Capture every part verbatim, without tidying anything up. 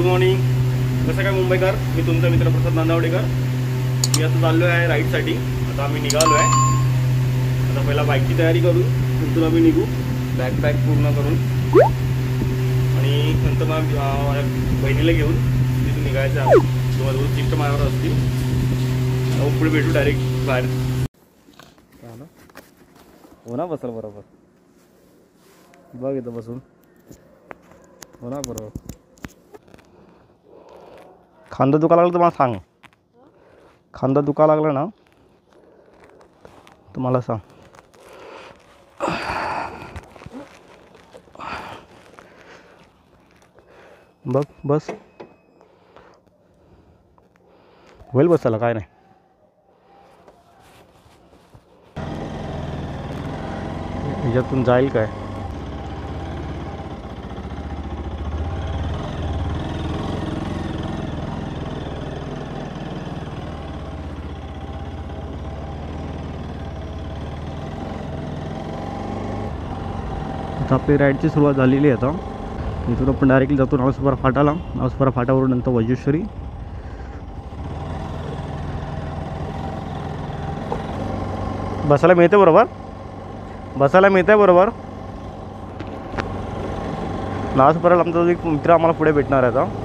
Good morning. कसं काय मुंबईकर, मी तुमचा मित्र प्रसाद नांदावडेकर. मी आता चाललो आहे राईडसाठी. आता आम्ही निघालो आहे. आता पहिला बाईकची तयारी करू, नंतर आम्ही निघू बॅग पॅक पूर्ण करून आणि नंतर मग माझ्या बहिणीला घेऊन तिथून निघायचं आहे. तुम्हाला दोन शिफ्ट माझ्यावर असतील. मग पुढे भेटू डायरेक्ट बाहेर. हो ना, बसल बरोबर. बघ इथं बसून हो ना बरोबर. खांदा दुखा लागला तर मला सांग. खांदा दुखा लागला ना तर मला सांग. बघ बस होईल बसायला, काय नाही. ह्याच्यातून जाईल काय. आता आपली राईडची सुरुवात झालेली आहे. आता इथून आपण डायरेक्टली जातो नावसुपारा फाटाला. नावसुपारा फाटावरून नंतर वज्रेश्वरी. बसायला मिळते बरोबर, बसायला मिळते बरोबर. नावसुपाराला आमचा एक मित्र आम्हाला पुढे भेटणार आहे. आता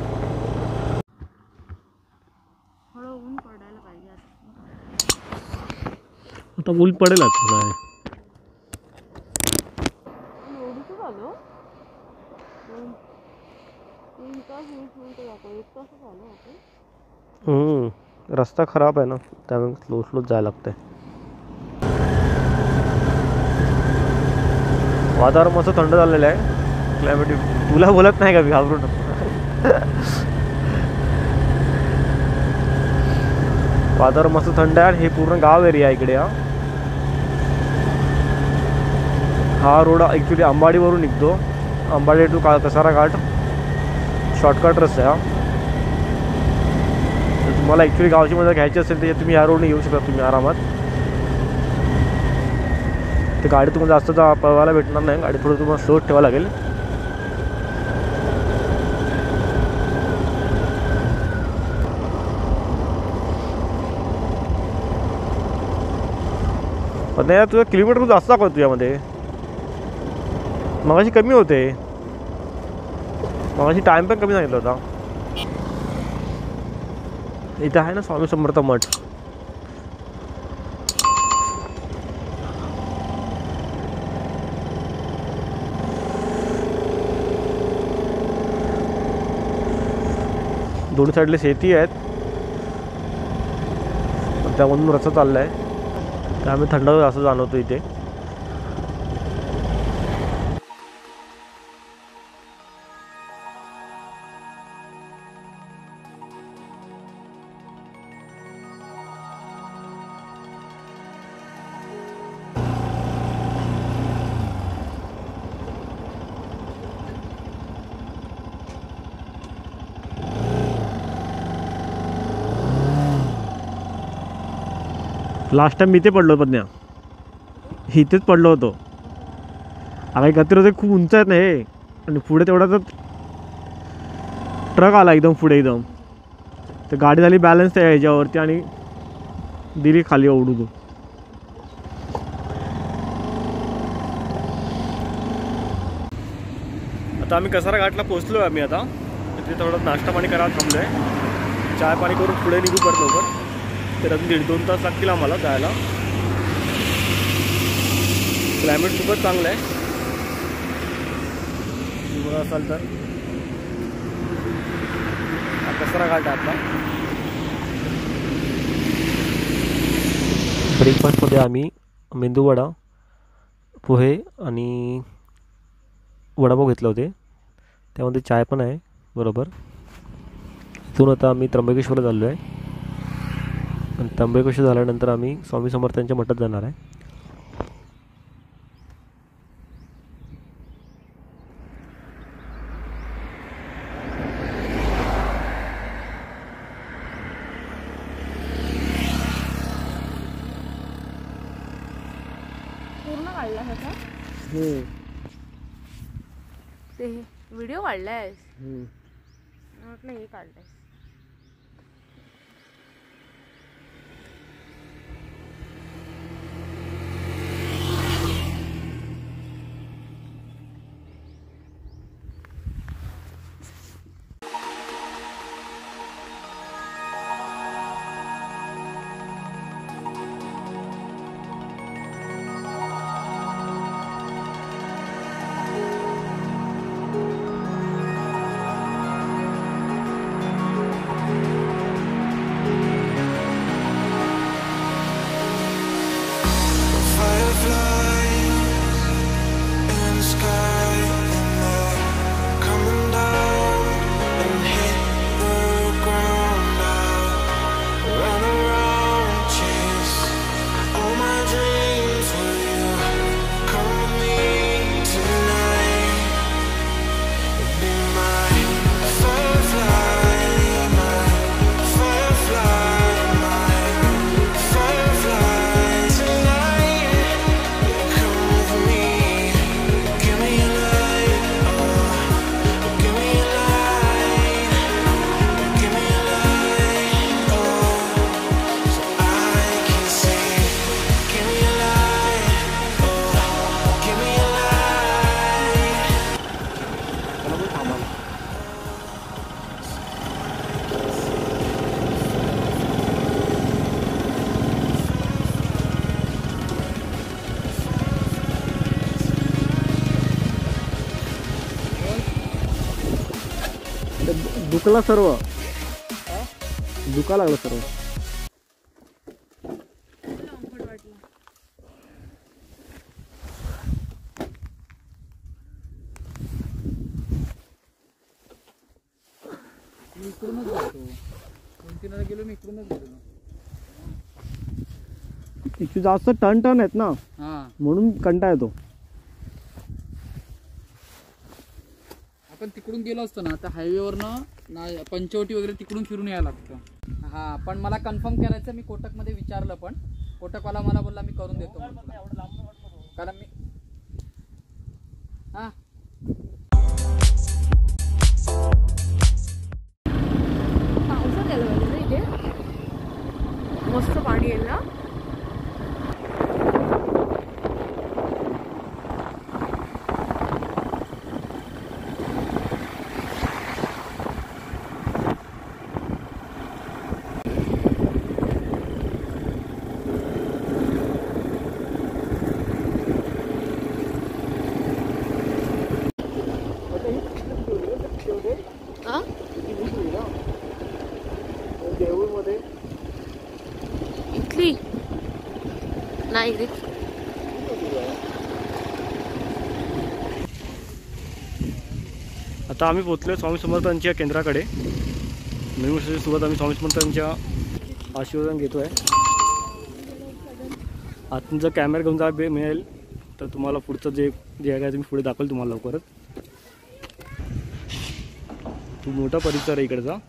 आता ऊन पडेल तुला. रस्ता खराब आहे ना, त्यामुळे स्लो स्लो जायला लागतंय. वातावरण मस्त थंड झालेलं आहे. क्लायमेट तुला बोलत नाही का, मी घाबरून. वातावरण मस्त थंड आहे. हे पूर्ण गाव एरिया इकडे. हा हा रोड ॲक्च्युली अंबाडीवरून निघतो. अंबाडी टू का कसारा घाट शॉर्टकट रस्ता आहे हा. तुम्हाला ॲक्च्युली गावची मजा घ्यायची असेल तर तुम्ही या रोडने येऊ शकता तुम्ही आरामात. ते गाडी तुम्हाला जास्त पळवायला भेटणार नाही. गाडी थोडं तुम्हाला स्लो ठेवावं लागेल. पण नाही, तुझं किलोमीटर जास्त दाखवतो तुझ्यामध्ये. मगाशी कमी होते. मगाशी टाईम पण कमी सांगितलं होता. इथं आहे ना स्वामी समर्थ मठ. दोन साईडले शेती आहेत. त्यामधून रस्ता चालला आहे. त्यामुळे थंड जास्त जाणवतो इथे. लास्ट टाइम मी इथे पडलो पद्या. इथेच पडलो होतो. अगं गतीर होते, खूप उंच आहेत ना हे. आणि पुढे तेवढा तर ट्रक आला एकदम पुढे एकदम. तर गाडी झाली बॅलन्स त्या ह्याच्यावरती आणि दिली खाली ओढू. आता आम्ही कसारा घाटला पोहोचलो आहे. आम्ही आता तिथे थोडं नाश्ता पाणी करायला थांबलो आहे. चाय पाणी करून पुढे निघू परत लवकर. तर अजून दीड दोन तास लागतील आम्हाला जायला. क्लायमेट खूपच चांगलं आहे. बघा असाल तर हा कसारा घाट आहे आपला. ब्रेकफास्टमध्ये आम्ही मेंदूवडा, पोहे आणि वडापाव घेतले होते. त्यामध्ये चाय पण आहे बरोबर. इथून आता आम्ही त्र्यंबकेश्वरला चाललो आहे. आणि त्र्यंबकेश्वर झाल्यानंतर आम्ही स्वामी समर्थांच्या मठात जाणार आहे. पूर्ण काढला होता. हो ते व्हिडिओ काढलाय. म्हटलं हे काढलंय. दुखला सर्व, दुखा लागलं सर्व. मी इकडूनच जातो, दोन तीन गेलो मी इकडूनच गेलो. इथे जास्त टर्न टर्न आहेत ना, म्हणून कंटाळा येतो. आपण तिकडून गेलो असतो ना, आता हायवेवरनं ना पंचवटी वगैरे तिकडून फिरून यायला लागतं. हा, पण मला कन्फर्म करायचं. मी कोटकमध्ये विचारलं, पण कोटकवाला मला बोलला मी करून देतो, कारण मी हा पावसात यायला पाहिजे ना इथे, मस्त पाणी येईल ना. इथली नाही रे. आता आम्ही पोहोचलो स्वामी समर्थांच्या केंद्राकडे. नवीन वर्षाची सुरुवात आम्ही स्वामी समर्थांच्या आशीर्वादाने घेतो आहे. आतून जर कॅमेरा घेऊन जा मिळेल तर तुम्हाला पुढचं जे जे आहे तुम्ही पुढे दाखवेल तुम्हाला लवकरच. खूप मोठा परिसर आहे इकडचा.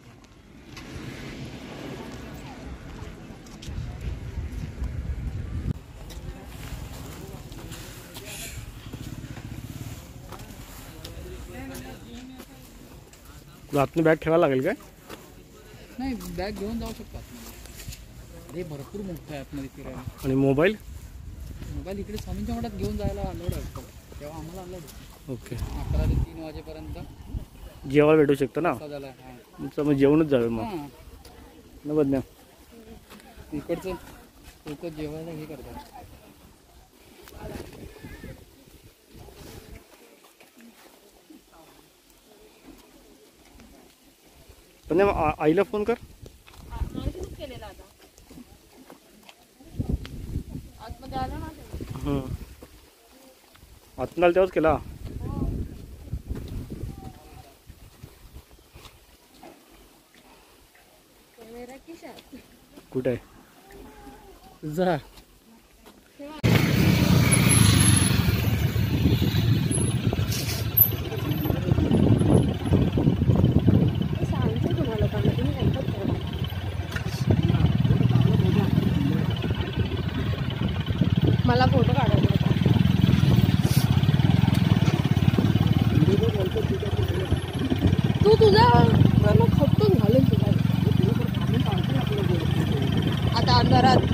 आतून बॅग ठेवायला लागेल काय? नाही, बॅग घेऊन जाऊ शकतात. हे भरपूर मोठं आहे आतमध्ये फिरायला. आणि मोबाईल मोबाईल इकडे स्वामींच्या मठात घेऊन जायला अलाउड आहे, तेव्हा आम्हाला अलाउड आहे. ओके. अकरा ते तीन वाजेपर्यंत जेवायला भेटू शकतं ना. झालं. मग जेवणच जावे मग न बदल्या. इकडचं लोक जेवायला हे करतात. पण आईला फोन कर. आतून आला तेव्हाच केला. कुठे आहे जा. मला फोटो काढायचा होता. तू तुझा मग खपतोच घालून तुला आता अंधारात.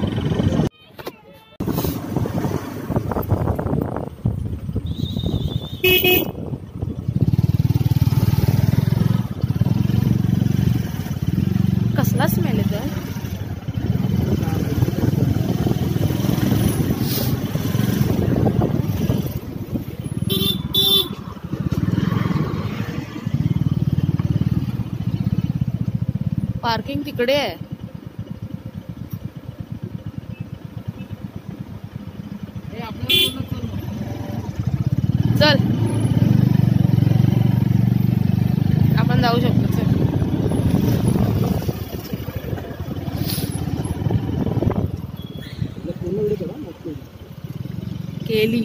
कसला स्मेल येतोय. पार्किंग तिकडे आहे. चल आपण जाऊ शकतो. चल केली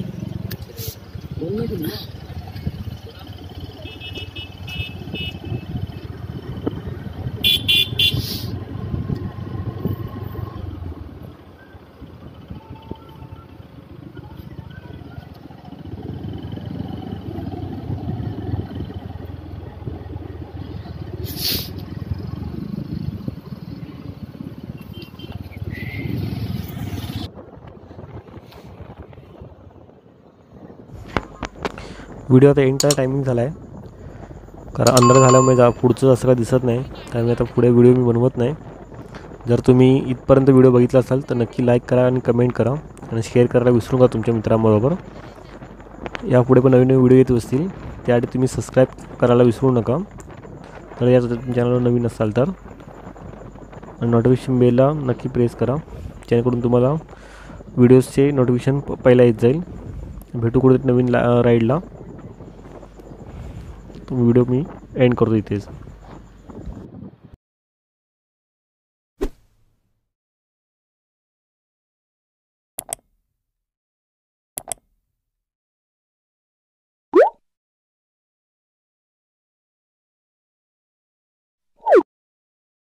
व्हिडिओ आता एंडचा टायमिंग झाला आहे, कारण अंधार झाल्यामुळे जा पुढचं असं काय दिसत नाही, त्यामुळे आता पुढे व्हिडिओ मी बनवत नाही. जर तुम्ही इथपर्यंत व्हिडिओ बघितला असाल तर नक्की लाईक करा आणि कमेंट करा आणि शेअर करायला विसरू नका तुमच्या मित्रांबरोबर. यापुढे पण नवीन नवीन व्हिडिओ येत असतील, त्याआधी तुम्ही सबस्क्राईब करायला विसरू नका तर या चॅनलवर नवीन असाल तर. आणि नोटिफिकेशन बेलला नक्की प्रेस करा जेणेकरून तुम्हाला व्हिडिओजचे नोटिफिकेशन प पहिला येत जाईल. भेटू कुठे नवीन ला राईडला. तो व्हिडिओ मी एंड करतो इथेच.